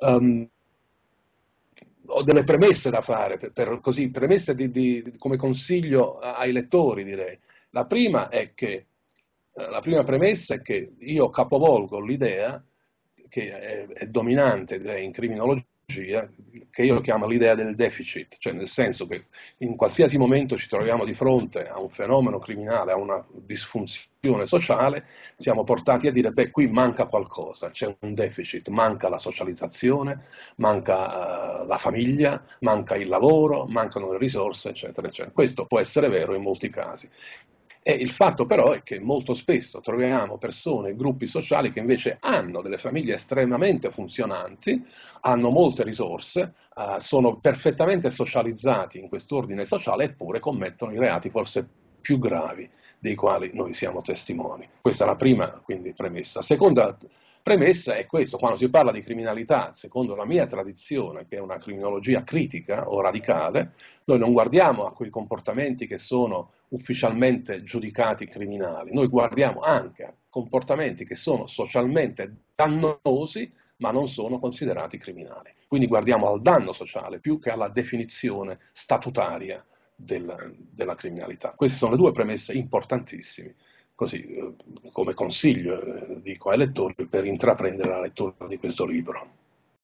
ehm, ho delle premesse da fare, così, premesse come consiglio ai lettori, direi. La prima è che, la prima premessa è che io capovolgo l'idea che è dominante, direi, in criminologia, che io chiamo l'idea del deficit, cioè nel senso che in qualsiasi momento ci troviamo di fronte a un fenomeno criminale, a una disfunzione sociale, siamo portati a dire, beh, qui manca qualcosa, c'è un deficit, manca la socializzazione, manca la famiglia, manca il lavoro, mancano le risorse, eccetera, eccetera. Questo può essere vero in molti casi. E il fatto però è che molto spesso troviamo persone, gruppi sociali che invece hanno delle famiglie estremamente funzionanti, hanno molte risorse, sono perfettamente socializzati in quest'ordine sociale eppure commettono i reati forse più gravi dei quali noi siamo testimoni. Questa è la prima, quindi, premessa. Seconda premessa è questo: quando si parla di criminalità, secondo la mia tradizione, che è una criminologia critica o radicale, noi non guardiamo a quei comportamenti che sono ufficialmente giudicati criminali, noi guardiamo anche a comportamenti che sono socialmente dannosi ma non sono considerati criminali. Quindi guardiamo al danno sociale più che alla definizione statutaria della criminalità. Queste sono le due premesse importantissime, così come consiglio dico ai lettori per intraprendere la lettura di questo libro.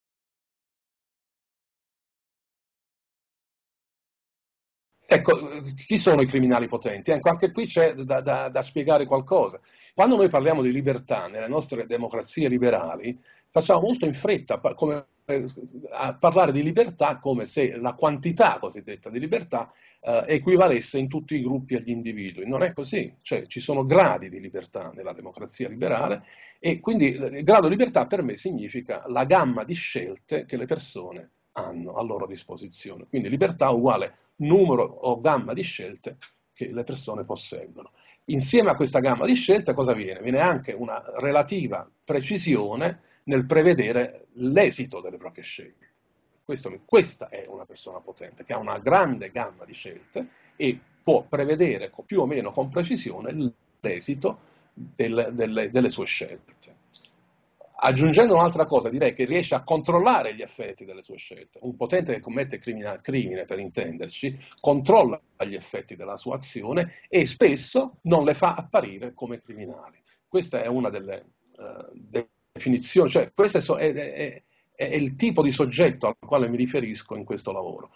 Ecco, chi sono i criminali potenti? Ecco, anche qui c'è da spiegare qualcosa. Quando noi parliamo di libertà nelle nostre democrazie liberali, facciamo molto in fretta a parlare di libertà come se la quantità cosiddetta di libertà equivalesse in tutti i gruppi agli individui. Non è così, cioè ci sono gradi di libertà nella democrazia liberale e quindi il grado di libertà per me significa la gamma di scelte che le persone hanno a loro disposizione. Quindi libertà uguale numero o gamma di scelte che le persone posseggono. Insieme a questa gamma di scelte cosa viene? Viene anche una relativa precisione nel prevedere l'esito delle proprie scelte. Questa è una persona potente, che ha una grande gamma di scelte e può prevedere più o meno con precisione l'esito delle sue scelte. Aggiungendo un'altra cosa, direi che riesce a controllare gli effetti delle sue scelte. Un potente che commette crimine, per intenderci, controlla gli effetti della sua azione e spesso non le fa apparire come criminali. Questa è una delle definizioni, cioè questo è il tipo di soggetto al quale mi riferisco in questo lavoro.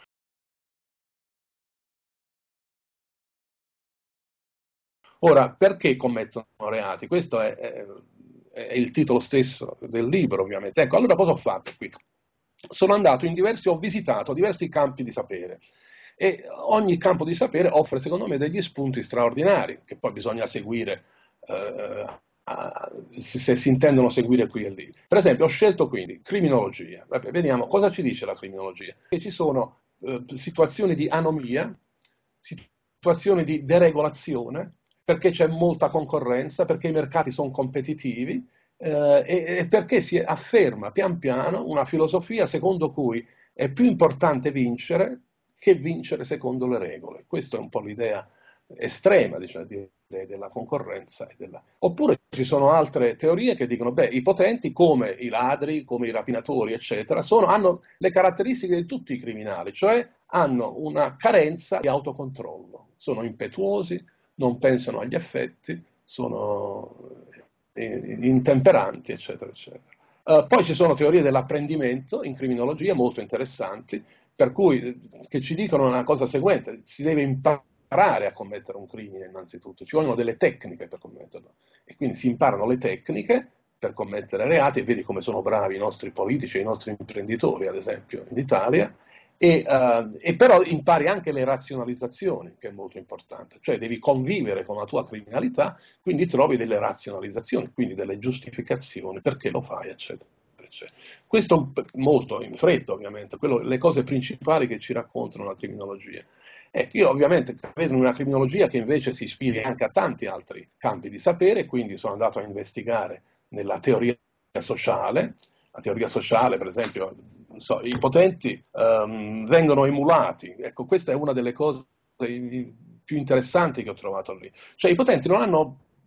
Ora, perché commettono reati? Questo è il titolo stesso del libro, ovviamente. Ecco, allora cosa ho fatto qui? Ho visitato diversi campi di sapere e ogni campo di sapere offre, secondo me, degli spunti straordinari che poi bisogna seguire eh, se si intendono seguire qui e lì. Per esempio, ho scelto quindi criminologia. Vabbè, vediamo cosa ci dice la criminologia. Che ci sono situazioni di anomia, situazioni di deregolazione, perché c'è molta concorrenza, perché i mercati sono competitivi e perché si afferma pian piano una filosofia secondo cui è più importante vincere che vincere secondo le regole. Questa è un po' l'idea estrema, diciamo, della concorrenza. Oppure ci sono altre teorie che dicono, beh, i potenti, come i ladri, come i rapinatori, eccetera, hanno le caratteristiche di tutti i criminali, cioè hanno una carenza di autocontrollo, sono impetuosi, non pensano agli effetti, sono intemperanti, eccetera, eccetera. Poi ci sono teorie dell'apprendimento in criminologia molto interessanti, per cui che ci dicono una cosa seguente: si deve imparare a commettere un crimine innanzitutto, ci vogliono delle tecniche per commetterlo e quindi si imparano le tecniche per commettere reati e vedi come sono bravi i nostri politici e i nostri imprenditori, ad esempio in Italia, e però impari anche le razionalizzazioni, che è molto importante, cioè devi convivere con la tua criminalità, quindi trovi delle razionalizzazioni, quindi delle giustificazioni perché lo fai, eccetera, eccetera. Questo molto in fretta, ovviamente, le cose principali che ci raccontano la criminologia. Io ovviamente credo in una criminologia che invece si ispiri anche a tanti altri campi di sapere, quindi sono andato a investigare nella teoria sociale. La teoria sociale, per esempio, non so, i potenti vengono emulati. Ecco, questa è una delle cose più interessanti che ho trovato lì. Cioè, i potenti non hanno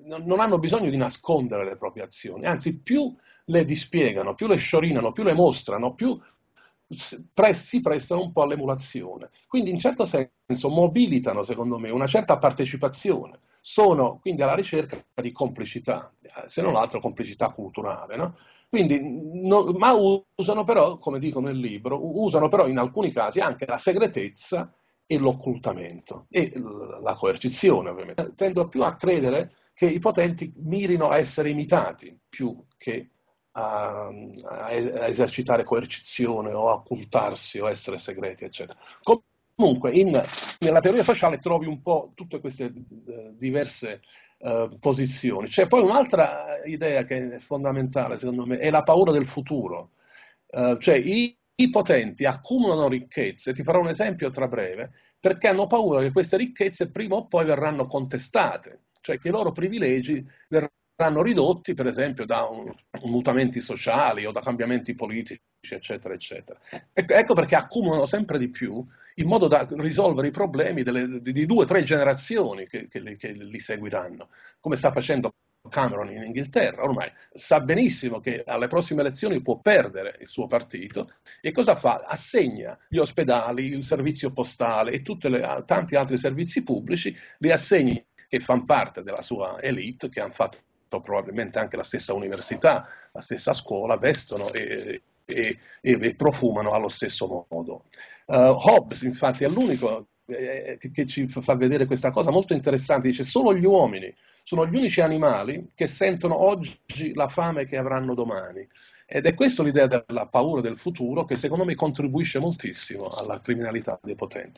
non hanno bisogno di nascondere le proprie azioni, anzi più le dispiegano, più le sciorinano, più le mostrano, più si prestano un po' all'emulazione. Quindi in certo senso mobilitano, secondo me, una certa partecipazione, sono quindi alla ricerca di complicità, se non altro complicità culturale, no? Quindi, ma usano però, come dico nel libro, usano però in alcuni casi anche la segretezza e l'occultamento e la coercizione, ovviamente. Tendo più a credere che i potenti mirino a essere imitati più che a esercitare coercizione o a occultarsi o essere segreti, eccetera. Comunque, nella teoria sociale trovi un po' tutte queste diverse posizioni. C'è poi un'altra idea che è fondamentale, secondo me, è la paura del futuro. Cioè i potenti accumulano ricchezze, ti farò un esempio tra breve, perché hanno paura che queste ricchezze prima o poi verranno contestate, cioè che i loro privilegi verranno ridotti, per esempio, da mutamenti sociali o da cambiamenti politici, eccetera, eccetera. Ecco perché accumulano sempre di più in modo da risolvere i problemi di 2 o 3 generazioni che li seguiranno, come sta facendo Cameron in Inghilterra. Ormai sa benissimo che alle prossime elezioni può perdere il suo partito e cosa fa? Assegna gli ospedali, il servizio postale e tanti altri servizi pubblici, li assegna che fanno parte della sua elite, che hanno fatto probabilmente anche la stessa università, la stessa scuola, vestono e profumano allo stesso modo. Hobbes, infatti, è l'unico che ci fa vedere questa cosa molto interessante. Dice: solo gli uomini sono gli unici animali che sentono oggi la fame che avranno domani. Ed è questa l'idea della paura del futuro che secondo me contribuisce moltissimo alla criminalità dei potenti.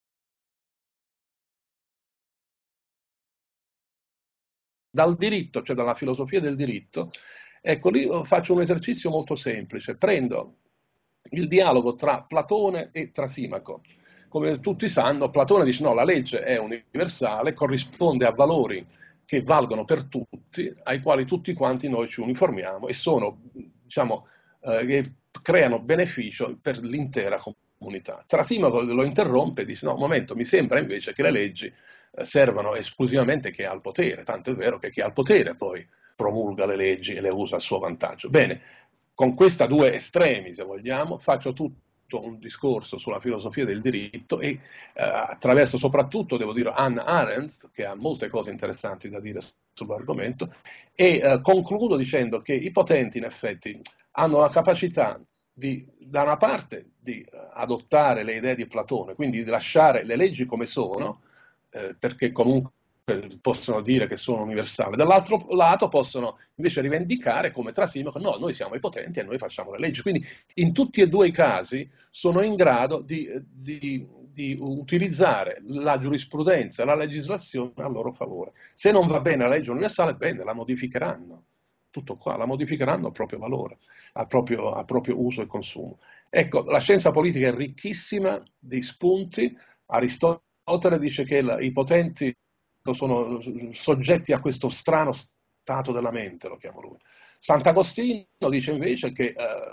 Dal diritto, cioè dalla filosofia del diritto, ecco lì faccio un esercizio molto semplice, prendo il dialogo tra Platone e Trasimaco. Come tutti sanno, Platone dice no, la legge è universale, corrisponde a valori che valgono per tutti, ai quali tutti quanti noi ci uniformiamo e sono, diciamo, che creano beneficio per l'intera comunità. Trasimaco lo interrompe e dice no, un momento, mi sembra invece che le leggi servano esclusivamente chi ha il potere, tanto è vero che chi ha il potere poi promulga le leggi e le usa a suo vantaggio. Bene, con questi 2 estremi, se vogliamo, faccio tutto un discorso sulla filosofia del diritto e attraverso soprattutto, devo dire, Hannah Arendt, che ha molte cose interessanti da dire sull'argomento, e concludo dicendo che i potenti in effetti hanno la capacità da una parte di adottare le idee di Platone, quindi di lasciare le leggi come sono, perché comunque possono dire che sono universali, dall'altro lato possono invece rivendicare come Trasimo no, noi siamo i potenti e noi facciamo le leggi, quindi in tutti e 2 i casi sono in grado di utilizzare la giurisprudenza, la legislazione a loro favore. Se non va bene la legge universale, bene, la modificheranno, tutto qua, la modificheranno a proprio valore, a proprio uso e consumo. Ecco, la scienza politica è ricchissima di spunti. Aristotele dice che i potenti sono soggetti a questo strano stato della mente, lo chiamo lui. Sant'Agostino dice invece che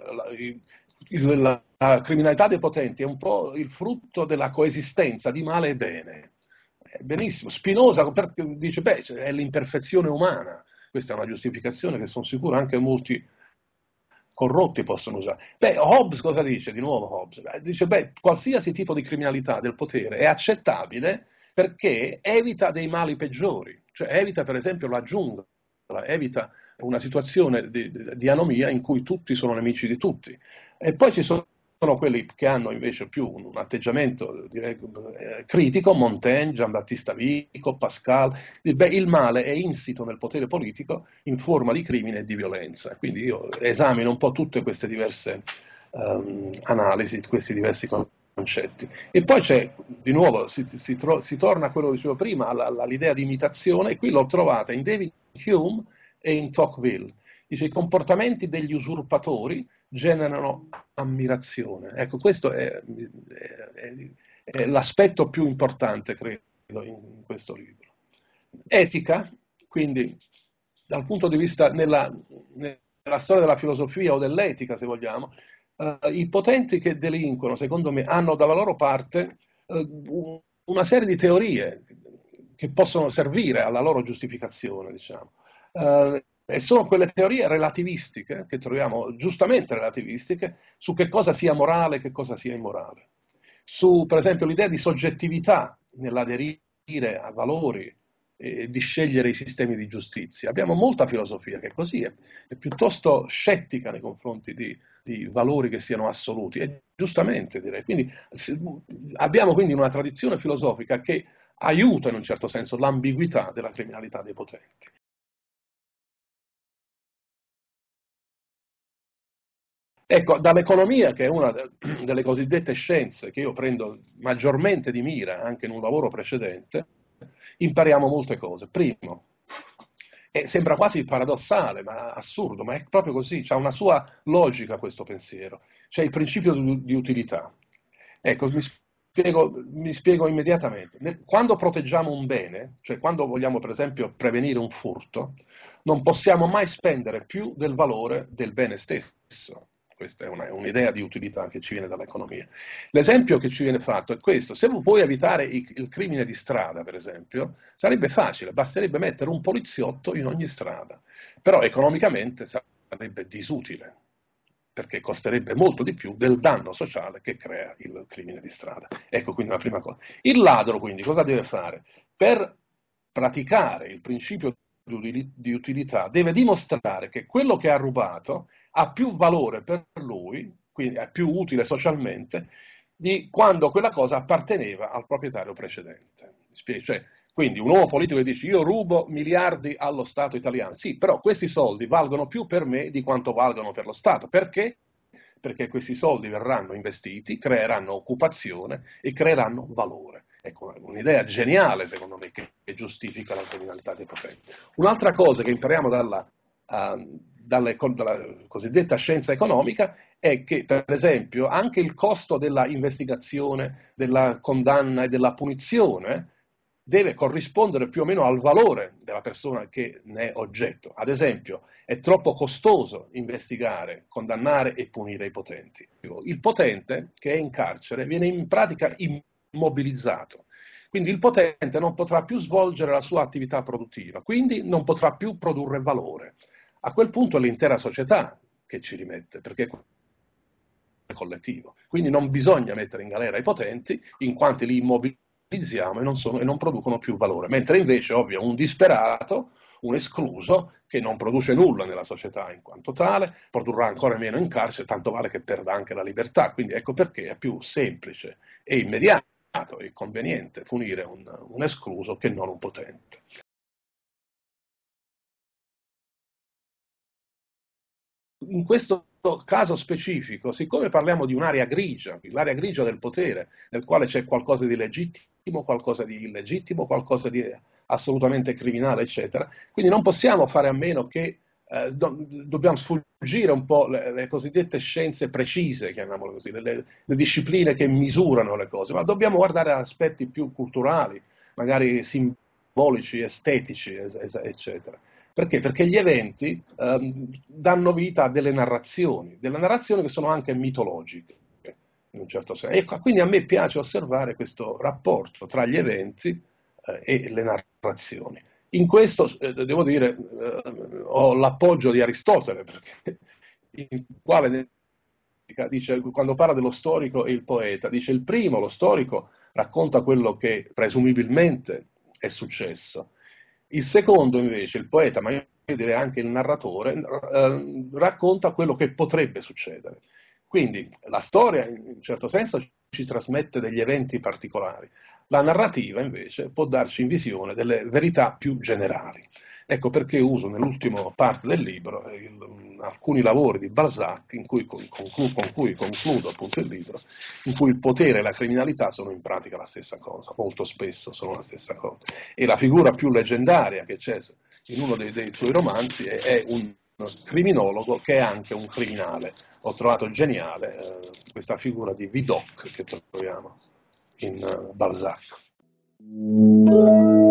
la criminalità dei potenti è un po' il frutto della coesistenza di male e bene. Benissimo. Spinoza dice, beh, è l'imperfezione umana. Questa è una giustificazione che sono sicuro anche molti corrotti possono usare. Beh, Hobbes cosa dice? Di nuovo Hobbes. Dice, beh, qualsiasi tipo di criminalità del potere è accettabile perché evita dei mali peggiori, cioè evita per esempio la giungla, evita una situazione di anomia in cui tutti sono nemici di tutti. E poi ci sono quelli che hanno invece più un atteggiamento direi, critico, Montaigne, Giambattista Vico, Pascal. Beh, il male è insito nel potere politico in forma di crimine e di violenza. Quindi io esamino un po' tutte queste diverse analisi, questi diversi concetti. E poi c'è, di nuovo, si torna a quello che dicevo prima, all'idea di imitazione, e qui l'ho trovata in David Hume e in Tocqueville. Dice, i comportamenti degli usurpatori generano ammirazione. Ecco, questo è l'aspetto più importante, credo, in questo libro. Etica, quindi dal punto di vista nella storia della filosofia o dell'etica, se vogliamo, i potenti che delinquono, secondo me, hanno dalla loro parte una serie di teorie che possono servire alla loro giustificazione, diciamo. E sono quelle teorie relativistiche, che troviamo giustamente relativistiche, su che cosa sia morale e che cosa sia immorale. Su, per esempio, l'idea di soggettività nell'aderire a valori e di scegliere i sistemi di giustizia. Abbiamo molta filosofia che così è piuttosto scettica nei confronti di valori che siano assoluti, e giustamente direi. Quindi abbiamo quindi una tradizione filosofica che aiuta in un certo senso l'ambiguità della criminalità dei potenti. Ecco, dall'economia, che è una delle cosiddette scienze che io prendo maggiormente di mira anche in un lavoro precedente, impariamo molte cose. Primo, e sembra quasi paradossale, ma assurdo, ma è proprio così, c'ha una sua logica questo pensiero. C'è il principio di utilità. Ecco, mi spiego immediatamente. Quando proteggiamo un bene, cioè quando vogliamo per esempio prevenire un furto, non possiamo mai spendere più del valore del bene stesso. Questa è un'idea di utilità che ci viene dall'economia. L'esempio che ci viene fatto è questo: se vuoi evitare il crimine di strada, per esempio, sarebbe facile, basterebbe mettere un poliziotto in ogni strada, però economicamente sarebbe disutile, perché costerebbe molto di più del danno sociale che crea il crimine di strada. Ecco quindi la prima cosa. Il ladro quindi cosa deve fare? Per praticare il principio di utilità deve dimostrare che quello che ha rubato ha più valore per lui, quindi è più utile socialmente, di quando quella cosa apparteneva al proprietario precedente. Cioè, quindi un uomo politico che dice io rubo miliardi allo Stato italiano, sì, però questi soldi valgono più per me di quanto valgono per lo Stato. Perché? Perché questi soldi verranno investiti, creeranno occupazione e creeranno valore. Ecco, un'idea geniale secondo me che giustifica la criminalità dei potenti. Un'altra cosa che impariamo dalla cosiddetta scienza economica è che, per esempio, anche il costo della investigazione, della condanna e della punizione deve corrispondere più o meno al valore della persona che ne è oggetto. Ad esempio, è troppo costoso investigare, condannare e punire i potenti. Il potente che è in carcere viene in pratica immobilizzato. Quindi il potente non potrà più svolgere la sua attività produttiva, quindi non potrà più produrre valore. A quel punto è l'intera società che ci rimette, perché è collettivo. Quindi non bisogna mettere in galera i potenti, in quanto li immobilizziamo e non producono più valore. Mentre invece, ovvio, un disperato, un escluso, che non produce nulla nella società in quanto tale, produrrà ancora meno in carcere, tanto vale che perda anche la libertà. Quindi ecco perché è più semplice e immediato e conveniente punire un escluso che non un potente. In questo caso specifico, siccome parliamo di un'area grigia, l'area grigia del potere, nel quale c'è qualcosa di legittimo, qualcosa di illegittimo, qualcosa di assolutamente criminale, eccetera, quindi non possiamo fare a meno che dobbiamo sfuggire un po' le cosiddette scienze precise, chiamiamole così, le discipline che misurano le cose, ma dobbiamo guardare a aspetti più culturali, magari simbolici, estetici, eccetera. Perché? Perché gli eventi danno vita a delle narrazioni che sono anche mitologiche, in un certo senso. E quindi a me piace osservare questo rapporto tra gli eventi e le narrazioni. In questo, devo dire, ho l'appoggio di Aristotele, perché in quale dice, quando parla dello storico e il poeta, dice il primo, lo storico, racconta quello che presumibilmente è successo. Il secondo invece, il poeta, ma io direi anche il narratore, racconta quello che potrebbe succedere. Quindi la storia, in un certo senso, ci trasmette degli eventi particolari. La narrativa, invece, può darci in visione delle verità più generali. Ecco perché uso nell'ultima parte del libro alcuni lavori di Balzac con cui concludo appunto il libro, in cui il potere e la criminalità sono in pratica la stessa cosa, molto spesso sono la stessa cosa. E la figura più leggendaria che c'è in uno dei suoi romanzi è un criminologo che è anche un criminale. Ho trovato geniale questa figura di Vidocq che troviamo in Balzac.